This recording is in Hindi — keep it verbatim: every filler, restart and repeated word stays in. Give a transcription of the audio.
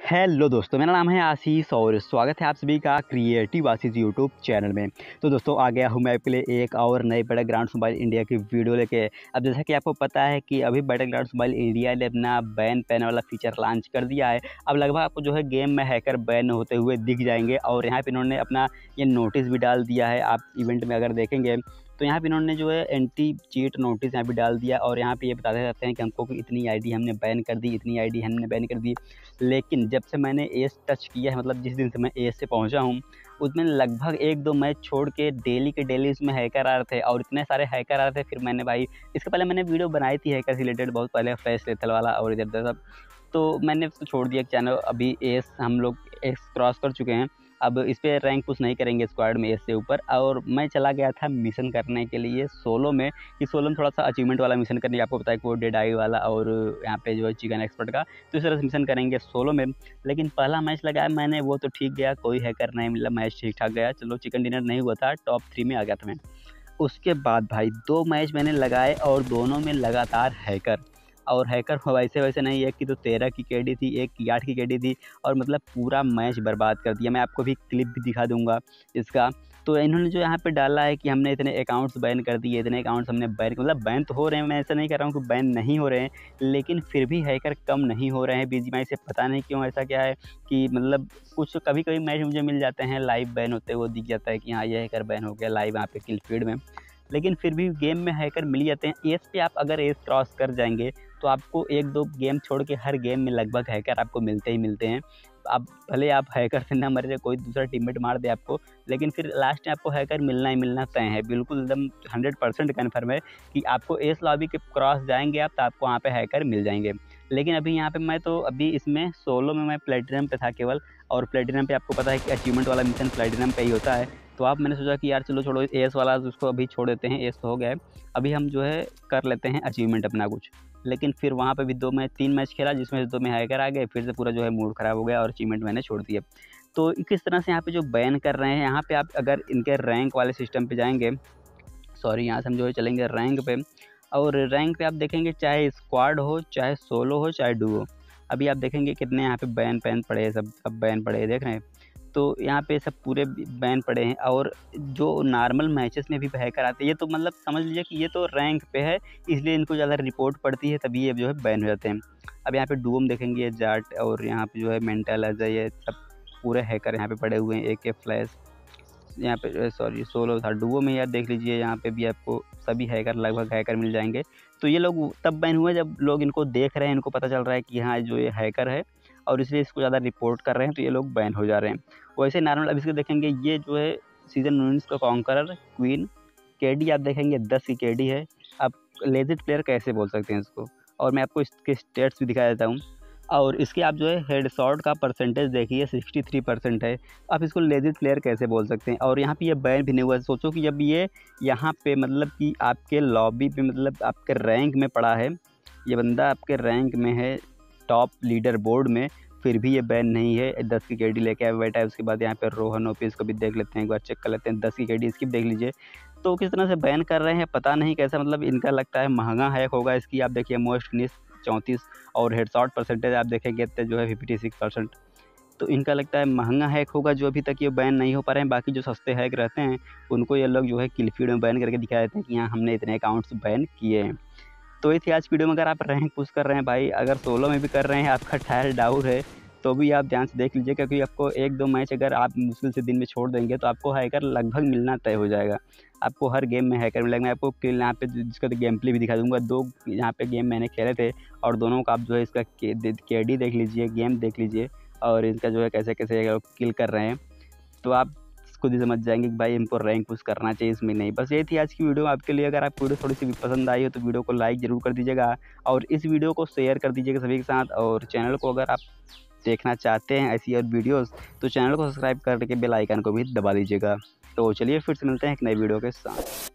हेलो दोस्तों, मेरा नाम है आशीष और स्वागत है आप सभी का क्रिएटिव आशीष यूट्यूब चैनल में। तो दोस्तों आ गया हूँ मैं आपके लिए एक और नए बैटलग्राउंड्स मोबाइल इंडिया की वीडियो लेके। अब जैसा कि आपको पता है कि अभी बैटलग्राउंड्स मोबाइल इंडिया ने अपना बैन पैन वाला फीचर लॉन्च कर दिया है। अब लगभग आपको जो है गेम में हैकर बैन होते हुए दिख जाएंगे और यहाँ पर इन्होंने अपना ये नोटिस भी डाल दिया है। आप इवेंट में अगर देखेंगे तो यहाँ पे इन्होंने जो है एंटी चीट नोटिस यहाँ पे डाल दिया और यहाँ पे ये बताते रहते हैं कि हमको कि इतनी आईडी हमने बैन कर दी, इतनी आईडी हमने बैन कर दी। लेकिन जब से मैंने एस टच किया है, मतलब जिस दिन से मैं एस से पहुँचा हूँ, उसमें लगभग एक दो मैच छोड़ के डेली के डेली इसमें हैकर आ रहे थे और इतने सारे हैकर आ रहे थे। फिर मैंने भाई इसके पहले मैंने वीडियो बनाई थी हैकर से रिलेटेड, बहुत पहले फ्लैश लेथल वाला और इधर उधर सब, तो मैंने तो छोड़ दिया चैनल। अभी एस हम लोग एस क्रॉस कर चुके हैं, अब इस पर रैंक पुश नहीं करेंगे स्क्वाड में एस से ऊपर। और मैं चला गया था मिशन करने के लिए सोलो में, कि सोलो में थोड़ा सा अचीवमेंट वाला मिशन करने, आपको पता है कि वो डेड आई वाला और यहाँ पे जो है चिकन एक्सपर्ट का, तो इस तरह से मिशन करेंगे सोलो में। लेकिन पहला मैच लगाया मैंने, वो तो ठीक गया, कोई हैकर नहीं मिला, मैच ठीक ठाक गया, चलो चिकन डिनर नहीं हुआ था, टॉप थ्री में आ गया था मैं। उसके बाद भाई दो मैच मैंने लगाए और दोनों में लगातार हैकर, और हैकर वैसे वैसे नहीं, एक की तो तेरह की केडी थी, एक की आठ की केडी थी, और मतलब पूरा मैच बर्बाद कर दिया। मैं आपको भी क्लिप भी दिखा दूंगा इसका। तो इन्होंने जो यहाँ पे डाला है कि हमने इतने अकाउंट्स बैन कर दिए, इतने अकाउंट्स हमने बैन, मतलब बैन तो हो रहे हैं, मैं ऐसा नहीं कर रहा हूँ कि बैन नहीं हो रहे हैं, लेकिन फिर भी हैकर कम नहीं हो रहे हैं बीजीएमआई से। पता नहीं क्यों, ऐसा क्या है कि मतलब कुछ कभी कभी मैच मुझे मिल जाते हैं लाइव बैन होते हुए, दिख जाता है कि हाँ ये हैकर बैन हो गया लाइव यहाँ पे किल फीड में, लेकिन फिर भी गेम में हैकर मिल जाते हैं। एस पे आप अगर एस क्रॉस कर जाएंगे तो आपको एक दो गेम छोड़ के हर गेम में लगभग हैकर आपको मिलते ही मिलते हैं। आप भले आप हैकर से ना मरे, कोई दूसरा टीममेट मार दे आपको, लेकिन फिर लास्ट में आपको हैकर मिलना ही मिलना तय है, बिल्कुल एकदम हंड्रेड परसेंट कन्फर्म है कि आपको एस लॉबी के क्रॉस जाएंगे आप तो आपको वहाँ पे हैकर मिल जाएंगे। लेकिन अभी यहाँ पे मैं तो अभी इसमें सोलो में मैं प्लेटिनम पे था केवल, और प्लेटिनम पे आपको पता है कि अचीवमेंट वाला मिशन प्लेटिनम पे ही होता है। तो आप मैंने सोचा कि यार चलो छोड़ो एस वाला, उसको अभी छोड़ देते हैं, एस तो हो गया है, अभी हम जो है कर लेते हैं अचीवमेंट अपना कुछ। लेकिन फिर वहाँ पे भी दो मैच तीन मैच खेला जिसमें से दो में हैकर आ गए, फिर से पूरा जो है मूड ख़राब हो गया और अचीवमेंट मैंने छोड़ दिया। तो किस तरह से यहाँ पे जो बैन कर रहे हैं, यहाँ पे आप अगर इनके रैंक वाले सिस्टम पे जाएंगे, सॉरी यहाँ से हम जो है चलेंगे रैंक पे, और रैंक पे आप देखेंगे चाहे स्क्वाड हो, चाहे सोलो हो, चाहे डुओ, अभी आप देखेंगे कितने यहाँ पे बैन पैन पड़े हैं, सब सब बैन पड़े हैं, देख रहे हैं। तो यहाँ पे सब पूरे बैन पड़े हैं, और जो नॉर्मल मैचेस में भी हैकर आते हैं, ये तो मतलब समझ लीजिए कि ये तो रैंक पे है, इसलिए इनको ज़्यादा रिपोर्ट पड़ती है, तभी ये जो है बैन हो जाते हैं। अब यहाँ पे डुओ में देखेंगे जाट, और यहाँ पे जो है मेंटल अजय, ये सब पूरे हैकर यहाँ पे पड़े हुए हैं, ए के फ्लैश, यहाँ पे सॉरी सोलो था। डुओ में यार देख लीजिए, यहाँ पे भी आपको सभी हैकर लगभग हैकर मिल जाएंगे। तो ये लोग तब बैन हुए जब लोग इनको देख रहे हैं, इनको पता चल रहा है कि हाँ जो ये हैकर है, और इसलिए इसको ज़्यादा रिपोर्ट कर रहे हैं, तो ये लोग बैन हो जा रहे हैं। वैसे नॉर्मल अब इसको देखेंगे, ये जो है सीजन उन्नीस का कॉन्करर क्वीन केडी, आप देखेंगे दस की केडी है। आप लेजेंड प्लेयर कैसे बोल सकते हैं इसको, और मैं आपको इसके स्टेट्स भी दिखा देता हूँ। और इसके आप जो है हेडशॉट का परसेंटेज देखिए सिक्सटी थ्री परसेंट है, आप इसको लेजेंड प्लेयर कैसे बोल सकते हैं। और यहाँ पे ये बैन भी नहीं हुआ। सोचो कि जब ये यहाँ पे मतलब कि आपके लॉबी पे, मतलब आपके रैंक में पड़ा है, ये बंदा आपके रैंक में है टॉप लीडर बोर्ड में, फिर भी ये बैन नहीं है। दस की केडी लेके आया बैठा है। उसके बाद यहाँ पे रोहन ओपी, इसको भी देख लेते हैं, एक बार चेक कर लेते हैं, दस की केडी इसकी भी देख लीजिए। तो किस तरह से बैन कर रहे हैं पता नहीं कैसा, मतलब इनका लगता है महंगा हैक होगा। इसकी आप देखिए मोस्ट फिनिश चौंतीस, और हेडशॉट परसेंटेज आप देखेंगे जो है फिफ्टी सिक्स परसेंट, तो इनका लगता है महंगा हैक होगा जो अभी तक ये बैन नहीं हो पा रहे हैं। बाकी जो सस्ते हैक रहते हैं उनको ये लोग जो है किल फीड में बैन करके दिखा देते हैं कि हाँ हमने इतने अकाउंट्स बैन किए हैं। तो ये थी आज वीडियो में। अगर आप रैंक पुश कर रहे हैं भाई, अगर सोलो में भी कर रहे हैं, आपका टायर डाउन है, तो भी आप ध्यान से देख लीजिए, क्योंकि आपको एक दो मैच अगर आप मुश्किल से दिन में छोड़ देंगे तो आपको हैकर लगभग मिलना तय हो जाएगा। आपको हर गेम में हैकर मिलेगा। मैं आपको किल यहाँ पे जिसका गेम प्ले भी दिखा दूंगा, दो यहाँ पे गेम मैंने खेले थे, और दोनों का आप जो है इसका केडी देख लीजिए, गेम देख लीजिए, और इनका जो है कैसे कैसे किल कर रहे हैं, तो आप खुद ही समझ जाएंगे कि भाई इनको रैंक पुश करना चाहिए, इसमें नहीं। बस ये थी आज की वीडियो आपके लिए। अगर आपको वीडियो थोड़ी सी भी पसंद आई हो तो वीडियो को लाइक ज़रूर कर दीजिएगा, और इस वीडियो को शेयर कर दीजिएगा सभी के साथ। और चैनल को अगर आप देखना चाहते हैं ऐसी और वीडियोस, तो चैनल को सब्सक्राइब करके बेल आइकन को भी दबा दीजिएगा। तो चलिए फिर से मिलते हैं एक नई वीडियो के साथ।